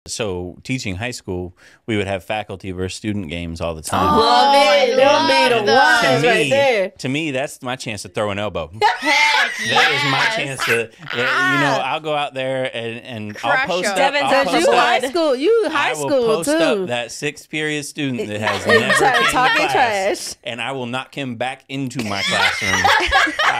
So teaching high school, we would have faculty versus student games all the time. Love it. Them be the ones right there. To me, that's my chance to throw an elbow. That is my chance to, I'll go out there and I'll post up. Devin, I'll post You up- high school. You high I will school post too. up that sixth period student that has never came to Talking class, trash. and I will knock him back into my classroom.